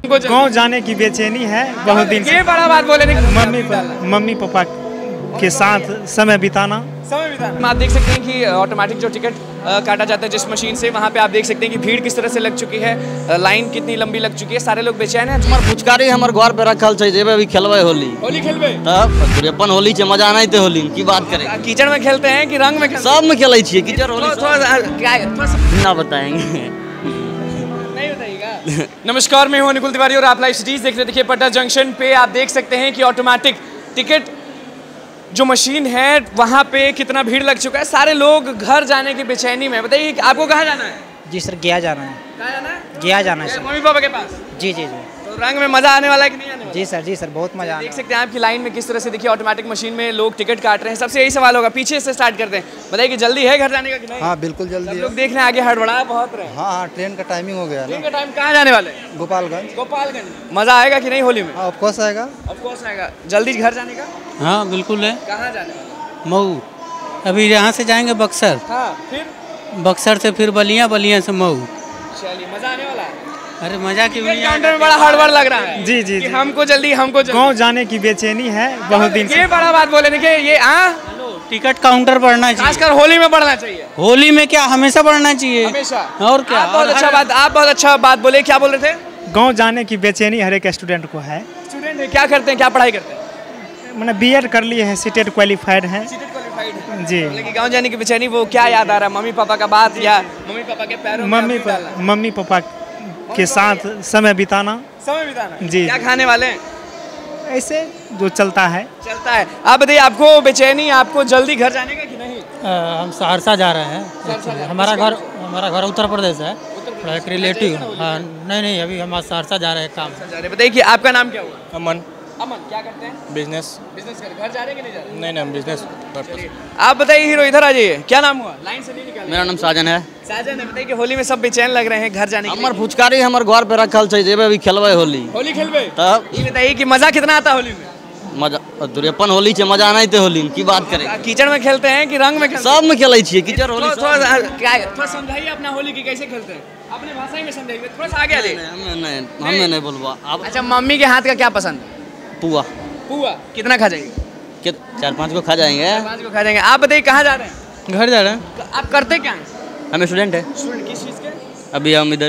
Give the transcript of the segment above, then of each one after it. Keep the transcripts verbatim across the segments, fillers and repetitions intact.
गांव जाने की बेचैनी है बहुत दिन से। ये बड़ा बात बोले नहीं। मम्मी मम्मी पापा के साथ समय बिताना समय बिताना आप देख सकते हैं कि ऑटोमेटिक जो टिकट काटा जाता है जिस मशीन से, वहाँ पे आप देख सकते हैं कि भीड़ किस तरह से लग चुकी है, लाइन कितनी लंबी लग चुकी है, सारे लोग बेचैन हैं। हमार फुचकारी हमार घर पे रखल छै, जेबे भी खेलबे होली। होली खेलबे तब अपन होली छै, मजा नहीं थे होली की बात करें। कीचड़ में खेलते हैं कि रंग में खेलते हैं? सब में खेले छिए कीचड़ होली। थोड़ा क्या ना बताएंगे नहीं बताइएगा। नमस्कार, मैं हूं निकुल तिवारी और आप लाइव सिटीज देख रहे हैं। देखिए पटना जंक्शन पे आप देख सकते हैं कि ऑटोमेटिक टिकट जो मशीन है वहाँ पे कितना भीड़ लग चुका है। सारे लोग घर जाने की बेचैनी में। बताइए आपको कहाँ जाना है? जी सर, गया जाना है। कहाँ जाना है? गया जाना है सर। मम्मी पापा के पास? जी जी जी। तो रंग में मजा आने वाला है कि नहीं आने वाला? जी सर, जी सर, बहुत मजा। देख सकते हैं आपकी लाइन में किस तरह से देखिए ऑटोमेटिक मशीन में लोग टिकट काट रहे हैं। सबसे यही सवाल होगा, पीछे से स्टार्ट करते हैं। बताइए कि जल्दी है घर जाने का कि नहीं? हाँ बिल्कुल जल्दी है। लोग देख रहे हैं आगे हड़बड़ा बहुत रहे हैं। हाँ हाँ, ट्रेन का टाइमिंग हो गया ट्रेन ना। का टाइम कहाँ जाने वाले? गोपालगंज। गोपालगंज। मजा आएगा कि नहीं होली में? हाँ ऑफ कोर्स आएगा। ऑफ कोर्स आएगा। जल्दी घर जाने का? हाँ बिल्कुल है। कहाँ जाने वाले? मऊ। अभी यहाँ से जाएंगे बक्सर, हाँ फिर बक्सर से फिर बलिया, बलिया से मऊ। चलिए मजा आने वाला है। अरे मजा की टिकट काउंटर में बड़ा हड़बड़ लग रहा है। जी जी कि जी। हमको जल्दी हमको जल्दी। गांव जाने की बेचैनी है बहुत दिन से। ये बड़ा बात बोले नहीं कि ये आ टिकट काउंटर बढ़ना चाहिए। खासकर होली में बढ़ना चाहिए। होली में क्या हमेशा बढ़ना चाहिए? हमेशा। और क्या? आप बहुत और अच्छा हर- बात आप बहुत अच्छा बात बोले। क्या बोल रहे थे? गांव जाने की बेचैनी हर एक स्टूडेंट को है। स्टूडेंट है, क्या करते हैं, क्या पढ़ाई करते हैं? मैंने बी एड कर लिए हैं, सीटेट क्वालिफाइड हैं जी। लेकिन गाँव जाने की बेचैनी वो क्या याद आ रहा है? मम्मी पापा का बात या मम्मी पापा के पैरों में मम्मी अबीर डालना? मम्मी पापा के साथ समय बिताना समय बिताना। जी। क्या खाने वाले हैं? ऐसे जो चलता है। चलता है। आप बताइए आपको बेचैनी, आपको जल्दी घर जाने का कि नहीं? आ, हम सहरसा जा रहे सहरसा जा- हैं। हमारा घर हमारा घर उत्तर प्रदेश है। उत्तर एक रिलेटिव। हाँ नहीं नहीं, अभी हम सहरसा जा रहे हैं काम। जा रहे। बताइए कि आपका नाम क्या हुआ? अमन। अमन। क्या करते हैं? बिजनेस। बिजनेस कर घर जा रहे हैं कि नहीं जा रहे? नहीं नहीं, बिजनेस चलिए। आप बताइए हीरो, इधर आ जाइए। क्या नाम हुआ? लाइन से नहीं निकाल। मेरा नाम साजन है। साजन है। बताइए कि होली में सब बेचैन लग रहे हैं घर जाने के लिए। हमार फुचकारी हमार घर पे रखल छै, जेबे भी खेलबे होली। होली खेलबे तब ये बताइए कि मजा कितना आता है होली में? मजा अपन होली छै, मजा नहीं थे होली की बात करें। कीचड़ में खेलते हैं कि रंग में खेलते हैं? सब में खेले छिए कीचड़ होली। थोड़ा थोड़ा क्या थोड़ा समझाइए अपना होली की कैसे खेलते हैं, अपने भाषा में समझाइए। थोड़ा सा आगे आ जाइए। हमें नहीं हमें नहीं बोलबा। आप अच्छा, मम्मी के हाथ का क्या पसंद है? पुआ पुआ। कितना खा जाएंगे? के चार पाँच को खा जाएंगे। पाँच को खा जाएंगे। आप बताइए कहाँ जा रहे हैं? घर जा रहे हैं। आप करते क्या हैं? हम स्टूडेंट है। स्टूडेंट किस चीज़ के? अभी हम इधर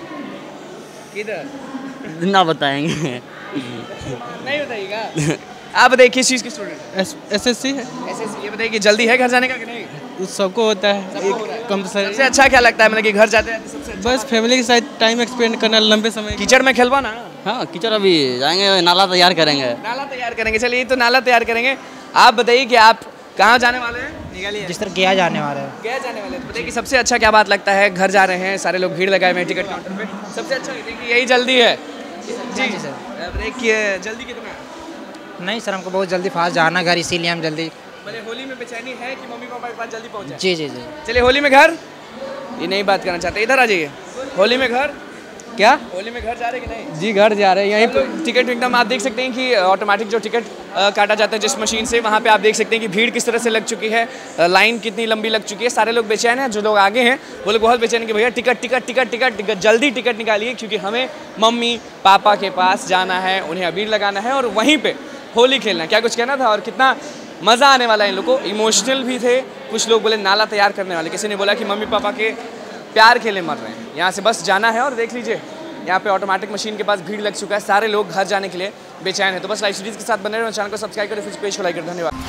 किधर ना बताएंगे। नहीं बताइएगा। आप बताइए किस चीज़ के स्टूडेंट? एस एस सी है। ऐसे ये बताइए कि जल्दी है घर जाने का कि नहीं? सबको होता है सबको होता है। कंपलसरी। सबसे अच्छा क्या लगता है, मतलब कि घर जाते हैं सबसे अच्छा? बस फैमिली के साथ टाइम एक्सपेंड करना लंबे समय। कीचड़ में खेलवा ना। हाँ कीचड़ अभी जाएंगे, नाला तैयार करेंगे। नाला तैयार करेंगे। चलिए तो नाला तैयार करेंगे। आप बताइए कि आप कहाँ जाने वाले हैं? निकालिए। जिस तरह गया जाने वाला है। गया जाने वाले हैं। तो बताइए कि सबसे अच्छा क्या बात लगता है? घर जा रहे हैं, सारे लोग भीड़ लगाए हुए हैं टिकट काउंटर पे। सबसे अच्छा देखिए यही जल्दी है। जी जी सर। बताइए कि जल्दी कितना? नहीं सर, हमको बहुत जल्दी फास्ट जाना घर, इसीलिए हम जल्दी। मतलब होली में बेचैनी है कि मम्मी पापा के पास जल्दी पहुँच जाए? जी जी जी। चलिए होली में घर ये नहीं बात करना चाहते, इधर आ जाइए। होली में घर क्या? होली में घर जा रहे कि नहीं? जी घर जा रहे हैं। यहीं यहीं टिकट एकदम आप देख सकते हैं कि ऑटोमेटिक जो टिकट काटा जाता है जिस मशीन से, वहाँ पे आप देख सकते हैं कि भीड़ किस तरह से लग चुकी है, लाइन कितनी लंबी लग चुकी है। सारे लोग बेचैन हैं। जो लोग आगे हैं वो लोग बहुत बेचैन हैं कि भैया ticket ticket ticket ticket ticket जल्दी टिकट निकालिए, क्योंकि हमें मम्मी पापा के पास जाना है, उन्हें अबीर लगाना है और वहीं पर होली खेलना है। क्या कुछ कहना था? और कितना मज़ा आने वाला है इन लोगों को। इमोशनल भी थे कुछ लोग, बोले नाला तैयार करने वाले, किसी ने बोला कि मम्मी पापा के प्यार के लिए मर रहे हैं। यहाँ से बस जाना है और देख लीजिए यहाँ पे ऑटोमेटिक मशीन के पास भीड़ लग चुका है। सारे लोग घर जाने के लिए बेचैन है। तो बस लाइव सीरीज के साथ बने रहो, चैनल को सब्सक्राइब करें, फिर पेज को लाइक करें। धन्यवाद।